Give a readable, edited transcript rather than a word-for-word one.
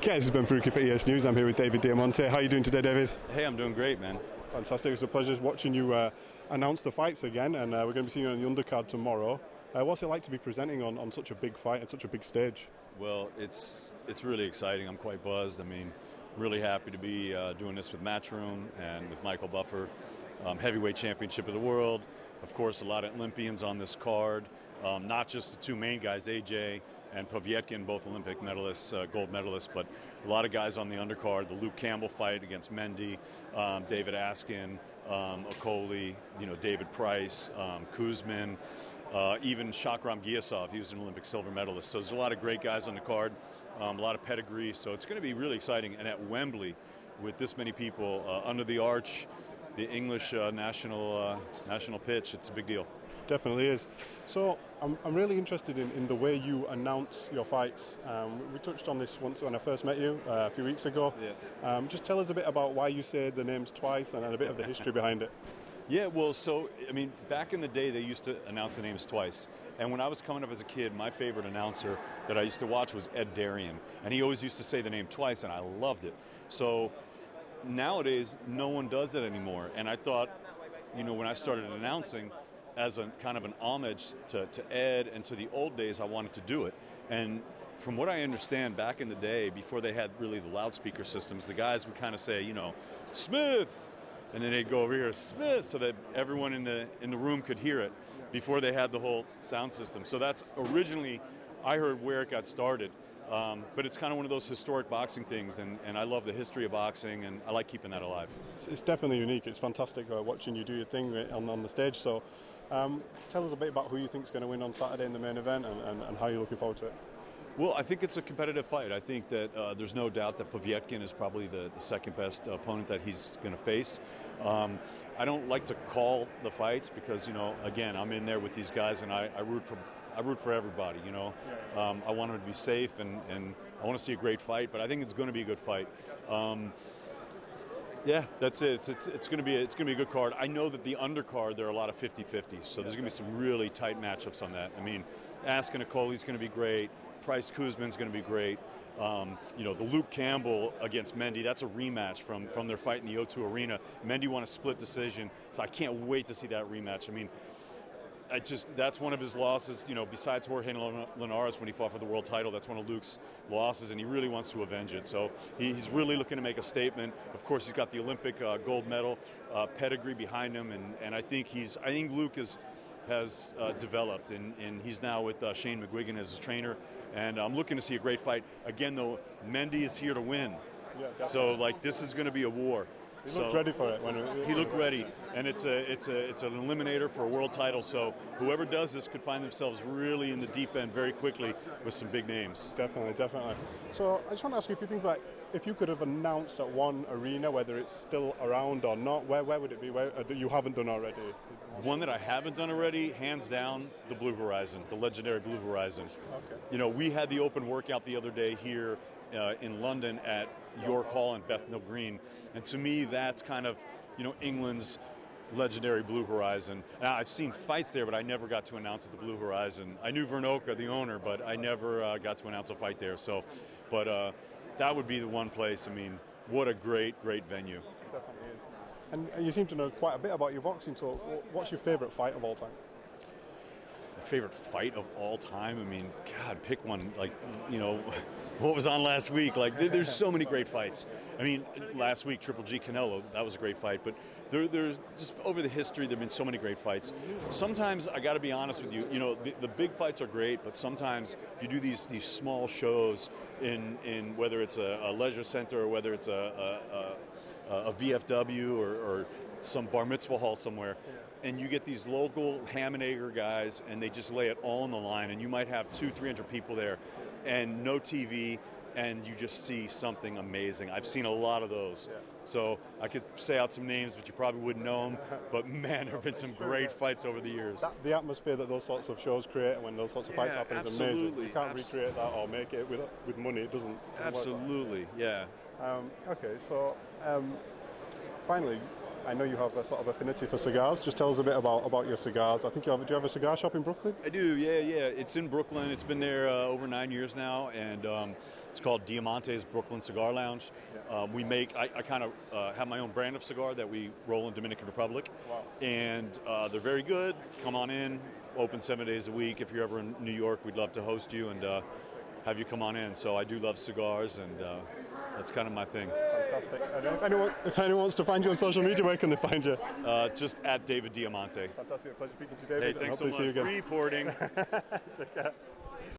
Okay, this is Ben Faruqi for EsNews. I'm here with David Diamante. How are you doing today, David? Hey, I'm doing great, man. Fantastic. It's a pleasure watching you announce the fights again, and we're going to be seeing you on the undercard tomorrow. What's it like to be presenting on such a big fight at such a big stage? Well, it's really exciting. I'm quite buzzed. I mean, really happy to be doing this with Matchroom and with Michael Buffer. Heavyweight championship of the world. Of course, a lot of Olympians on this card. Not just the two main guys, AJ and Povetkin, both Olympic medalists, gold medalists, but a lot of guys on the undercard. The Luke Campbell fight against Mendy, David Askin, Okoli, David Price, Kuzmin, even Shakram Giasov. He was an Olympic silver medalist. So there's a lot of great guys on the card, a lot of pedigree. So it's going to be really exciting. And at Wembley, with this many people under the arch, the English national pitch, it's a big deal. Definitely is. So I'm really interested in the way you announce your fights. We touched on this once when I first met you a few weeks ago. Yeah. Just tell us a bit about why you say the names twice and a bit of the history behind it. Yeah, well, so, I mean, back in the day, they used to announce the names twice. And when I was coming up as a kid, my favorite announcer that I used to watch was Ed Darian. And he always used to say the name twice, and I loved it. So nowadays, no one does it anymore. And I thought, when I started announcing, as a kind of an homage to Ed and to the old days, I wanted to do it. And from what I understand, back in the day, before they had really the loudspeaker systems, the guys would kind of say, Smith, and then they'd go over here, Smith, so that everyone in the room could hear it before they had the whole sound system. So that's originally, I heard, where it got started. But it's kind of one of those historic boxing things, and I love the history of boxing, and I like keeping that alive. It's definitely unique. It's fantastic watching you do your thing on the stage. So tell us a bit about who you think is going to win on Saturday in the main event and how you're looking forward to it. Well, I think it's a competitive fight. I think that there's no doubt that Povetkin is probably the second best opponent that he's going to face. I don't like to call the fights because, again, I'm in there with these guys, and I root for everybody, I want them to be safe, and I want to see a great fight, but I think it's going to be a good fight. Yeah, that's it. It's going to be a good card. I know that the undercard, there are a lot of 50-50s, so there's going to be some really tight matchups on that. I mean, Askin Okoli's going to be great. Price Kuzmin's going to be great. The Luke Campbell against Mendy, that's a rematch from their fight in the O2 Arena. Mendy won a split decision, so I can't wait to see that rematch. I mean, that's one of his losses, besides Jorge Linares when he fought for the world title. That's one of Luke's losses, and he really wants to avenge it. So he's really looking to make a statement. Of course, he's got the Olympic gold medal pedigree behind him, and I think Luke has developed, and he's now with Shane McGuigan as his trainer, and I'm looking to see a great fight. Again, though, Mendy is here to win. Yeah, so this is going to be a war. He looked ready for it. He looked ready, and it's an eliminator for a world title. So whoever does this could find themselves really in the deep end very quickly with some big names. Definitely. So I just want to ask you a few things, like if you could have announced at one arena, whether it's still around or not, where would it be? Where that you haven't done already? One that I haven't done already, hands down, the Blue Horizon, the legendary Blue Horizon. Okay. We had the open workout the other day here in London at York Hall and Bethnal Green, and to me that's kind of England's legendary Blue Horizon. Now, I've seen fights there, but I never got to announce at the Blue Horizon. I knew Vernoka, the owner, but I never got to announce a fight there. So, but that would be the one place. I mean, what a great venue. It definitely is. And you seem to know quite a bit about your boxing. So, what's your favorite fight of all time? My favorite fight of all time? I mean, God, pick one. What was on last week? There's so many great fights. I mean, last week, Triple G Canelo, that was a great fight. But there's just over the history, there have been so many great fights. Sometimes, I got to be honest with you, the big fights are great, but sometimes you do these small shows in whether it's a leisure center or whether it's a VFW or some bar mitzvah hall somewhere, and you get these local ham and egger guys, and they just lay it all on the line, and you might have 200-300 people there, and no TV, and you just see something amazing. I've seen a lot of those. Yeah. So I could say out some names, but you probably wouldn't know them. But man, there have been some great fights over the years. The atmosphere that those sorts of shows create and when those sorts of fights happen is amazing. You can't recreate that or make it with money. It doesn't absolutely, yeah. Okay, so finally, I know you have a sort of affinity for cigars. Just tell us a bit about your cigars. I think do you have a cigar shop in Brooklyn? I do, yeah. It's in Brooklyn. It's been there over 9 years now, and It's called Diamante's Brooklyn Cigar Lounge. We make, I kind of have my own brand of cigar that we roll in Dominican Republic. Wow. And they're very good. Come on in, open 7 days a week. If you're ever in New York, we'd love to host you and have you come on in. So I do love cigars, and that's kind of my thing. Fantastic. And if anyone wants to find you on social media, where can they find you? Just at David Diamante. Fantastic. Pleasure speaking to you, David. Hey, thanks so much. See you again. Reporting. Take care.